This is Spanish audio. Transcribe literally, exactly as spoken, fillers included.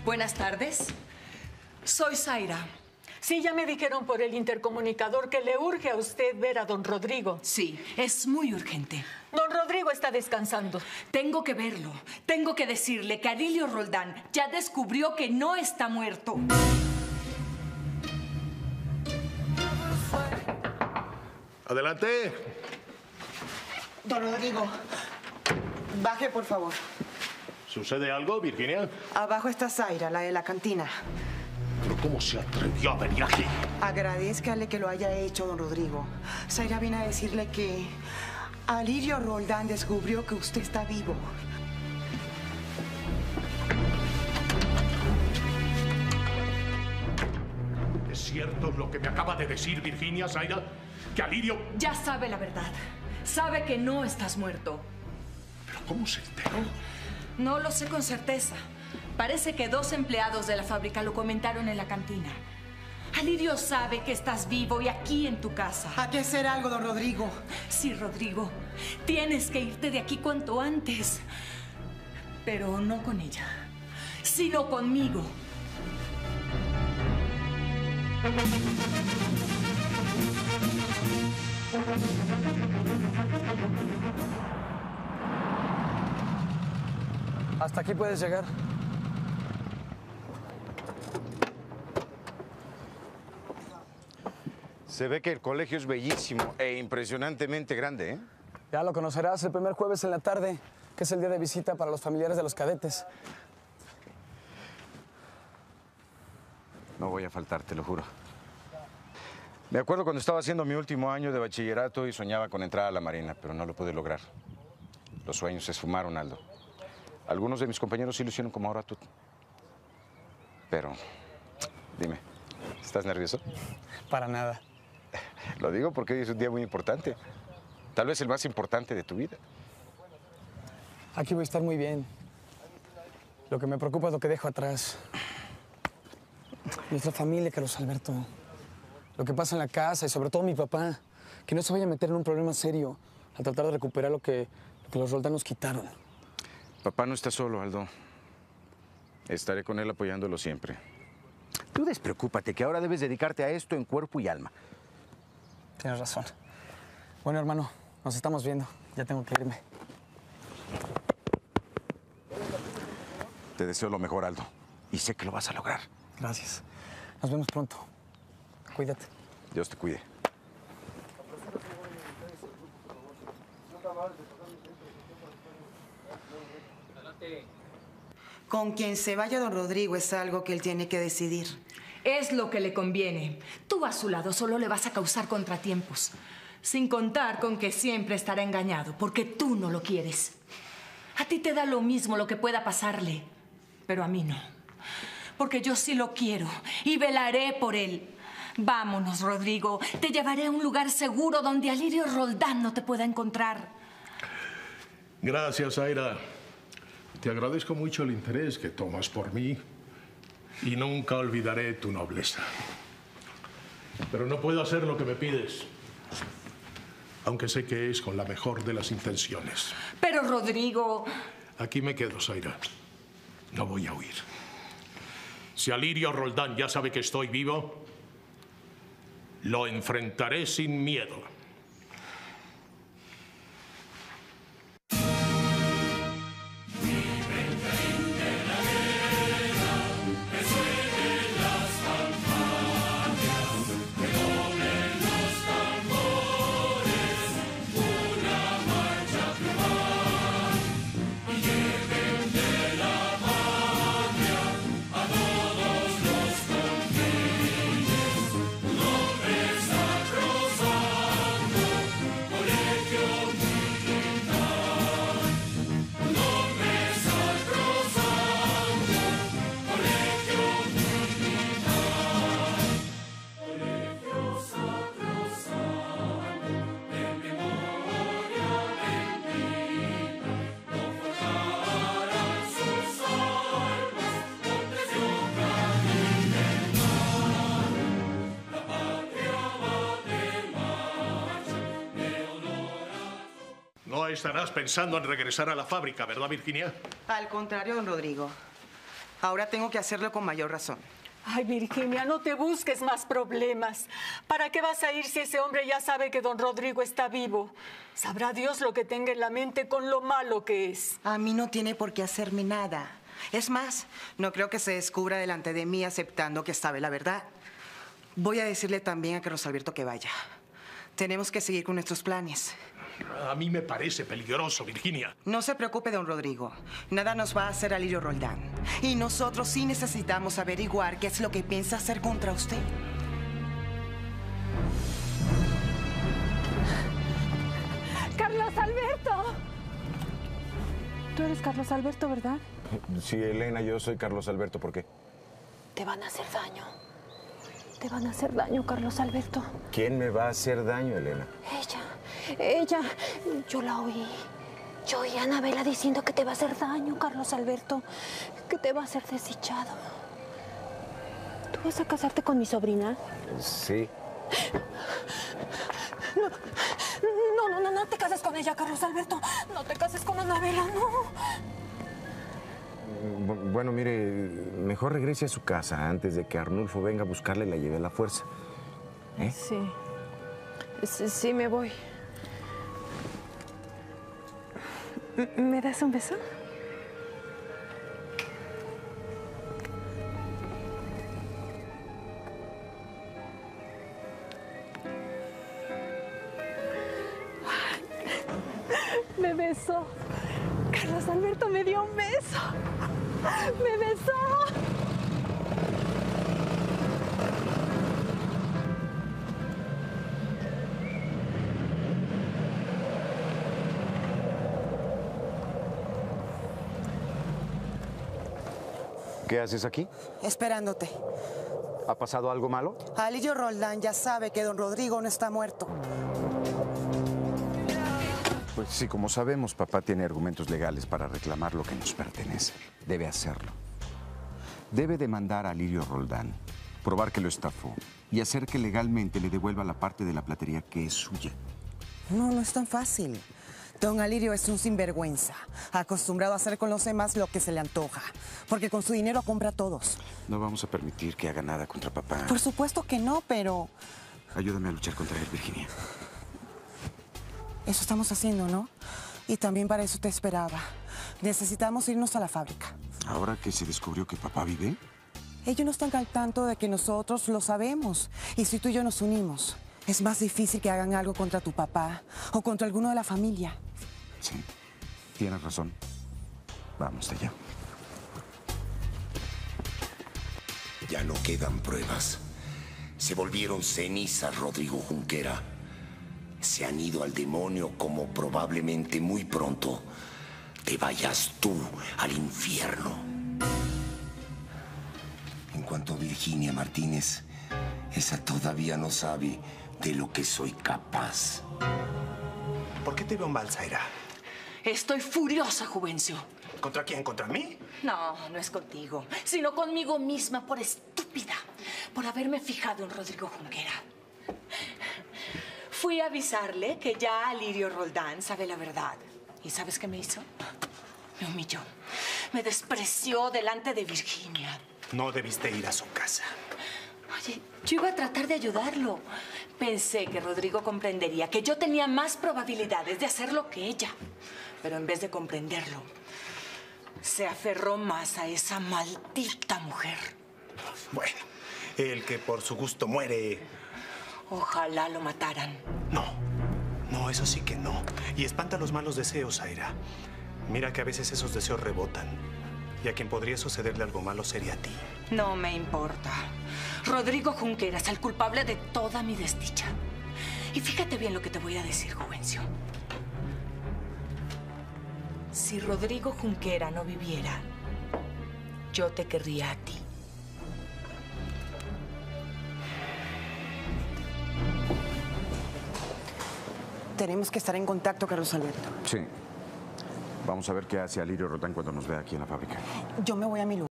Buenas tardes. Soy Zaira. Sí, ya me dijeron por el intercomunicador que le urge a usted ver a don Rodrigo. Sí, es muy urgente. Don Rodrigo está descansando. Tengo que verlo. Tengo que decirle que Alirio Roldán ya descubrió que no está muerto. Adelante. Don Rodrigo, baje, por favor. ¿Sucede algo, Virginia? Abajo está Zaira, la de la cantina. ¿Pero cómo se atrevió a venir aquí? Agradézcale que lo haya hecho, don Rodrigo. Zaira viene a decirle que Alirio Roldán descubrió que usted está vivo. ¿Es cierto lo que me acaba de decir Virginia, Zaira? ¿Que Alirio...? Ya sabe la verdad. Sabe que no estás muerto. ¿Pero cómo se enteró? No lo sé con certeza. Parece que dos empleados de la fábrica lo comentaron en la cantina. Alirio sabe que estás vivo y aquí en tu casa. Hay que hacer algo, don Rodrigo. Sí, Rodrigo. Tienes que irte de aquí cuanto antes. Pero no con ella, sino conmigo. Hasta aquí puedes llegar. Se ve que el colegio es bellísimo e impresionantemente grande, ¿eh? Ya lo conocerás el primer jueves en la tarde, que es el día de visita para los familiares de los cadetes. No voy a faltar, te lo juro. Me acuerdo cuando estaba haciendo mi último año de bachillerato y soñaba con entrar a la Marina, pero no lo pude lograr. Los sueños se esfumaron, Aldo. Algunos de mis compañeros sí lo hicieron como ahora tú. Pero, dime, ¿estás nervioso? Para nada. Lo digo porque hoy es un día muy importante. Tal vez el más importante de tu vida. Aquí voy a estar muy bien. Lo que me preocupa es lo que dejo atrás. Nuestra familia, Carlos Alberto. Lo que pasa en la casa y sobre todo mi papá. Que no se vaya a meter en un problema serio al tratar de recuperar lo que, lo que los Roldán nos quitaron. Papá no está solo, Aldo. Estaré con él apoyándolo siempre. Tú despreocúpate, que ahora debes dedicarte a esto en cuerpo y alma. Tienes razón. Bueno, hermano, nos estamos viendo. Ya tengo que irme. Te deseo lo mejor, Aldo. Y sé que lo vas a lograr. Gracias. Nos vemos pronto. Cuídate. Dios te cuide. Con quien se vaya don Rodrigo es algo que él tiene que decidir. Es lo que le conviene. Tú a su lado solo le vas a causar contratiempos. Sin contar con que siempre estará engañado, porque tú no lo quieres. A ti te da lo mismo lo que pueda pasarle, pero a mí no. Porque yo sí lo quiero y velaré por él. Vámonos, Rodrigo. Te llevaré a un lugar seguro donde Alirio Roldán no te pueda encontrar. Gracias, Zaira. Te agradezco mucho el interés que tomas por mí y nunca olvidaré tu nobleza. Pero no puedo hacer lo que me pides, aunque sé que es con la mejor de las intenciones. Pero, Rodrigo... Aquí me quedo, Zaira. No voy a huir. Si Alirio Roldán ya sabe que estoy vivo, lo enfrentaré sin miedo. No estarás pensando en regresar a la fábrica, ¿verdad, Virginia? Al contrario, don Rodrigo. Ahora tengo que hacerlo con mayor razón. Ay, Virginia, no te busques más problemas. ¿Para qué vas a ir si ese hombre ya sabe que don Rodrigo está vivo? Sabrá Dios lo que tenga en la mente con lo malo que es. A mí no tiene por qué hacerme nada. Es más, no creo que se descubra delante de mí aceptando que sabe la verdad. Voy a decirle también a Carlos Alberto que vaya. Tenemos que seguir con nuestros planes. A mí me parece peligroso, Virginia. No se preocupe, don Rodrigo. Nada nos va a hacer a Lirio Roldán. Y nosotros sí necesitamos averiguar qué es lo que piensa hacer contra usted. ¡Carlos Alberto! Tú eres Carlos Alberto, ¿verdad? Sí, Elena, yo soy Carlos Alberto. ¿Por qué? Te van a hacer daño. Te van a hacer daño, Carlos Alberto. ¿Quién me va a hacer daño, Elena? Ella, ella, yo la oí. Yo oí a Anabela diciendo que te va a hacer daño, Carlos Alberto. Que te va a hacer desdichado. ¿Tú vas a casarte con mi sobrina? Sí. No, no, no, no, no te cases con ella, Carlos Alberto. No te cases con Anabela, no. Bueno, mire, mejor regrese a su casa antes de que Arnulfo venga a buscarle y la lleve a la fuerza. ¿Eh? Sí. sí. Sí, me voy. ¿Me das un beso? Me besó. Carlos Alberto me dio un beso. Me besó. ¿Qué haces aquí? Esperándote. ¿Ha pasado algo malo? Alirio Roldán ya sabe que don Rodrigo no está muerto. Pues sí, como sabemos, papá tiene argumentos legales para reclamar lo que nos pertenece. Debe hacerlo. Debe demandar a Alirio Roldán, probar que lo estafó y hacer que legalmente le devuelva la parte de la platería que es suya. No, no es tan fácil. Don Alirio es un sinvergüenza, acostumbrado a hacer con los demás lo que se le antoja, porque con su dinero compra a todos. No vamos a permitir que haga nada contra papá. Por supuesto que no, pero... Ayúdame a luchar contra él, Virginia. Eso estamos haciendo, ¿no? Y también para eso te esperaba. Necesitamos irnos a la fábrica. ¿Ahora que se descubrió que papá vive? Ellos no están al tanto de que nosotros lo sabemos. Y si tú y yo nos unimos, es más difícil que hagan algo contra tu papá o contra alguno de la familia. Sí, tienes razón. Vamos allá. Ya no quedan pruebas. Se volvieron cenizas, Rodrigo Junquera. Se han ido al demonio como probablemente muy pronto te vayas tú al infierno. En cuanto a Virginia Martínez, esa todavía no sabe de lo que soy capaz. ¿Por qué te veo mal, Zaira? Estoy furiosa, Juvencio. ¿Contra quién? ¿Contra mí? No, no es contigo, sino conmigo misma por estúpida, por haberme fijado en Rodrigo Junquera. Fui a avisarle que ya Alirio Roldán sabe la verdad. ¿Y sabes qué me hizo? Me humilló. Me despreció delante de Virginia. No debiste ir a su casa. Oye, yo iba a tratar de ayudarlo. Pensé que Rodrigo comprendería que yo tenía más probabilidades de hacerlo que ella. Pero en vez de comprenderlo, se aferró más a esa maldita mujer. Bueno, el que por su gusto muere... Ojalá lo mataran. No, no, eso sí que no. Y espanta los malos deseos, Zaira. Mira que a veces esos deseos rebotan. Y a quien podría sucederle algo malo sería a ti. No me importa. Rodrigo Junquera es el culpable de toda mi desdicha. Y fíjate bien lo que te voy a decir, Juvencio. Si Rodrigo Junquera no viviera, yo te querría a ti. Tenemos que estar en contacto, Carlos Alberto. Sí. Vamos a ver qué hace Alirio Roldán cuando nos vea aquí en la fábrica. Yo me voy a mi lugar.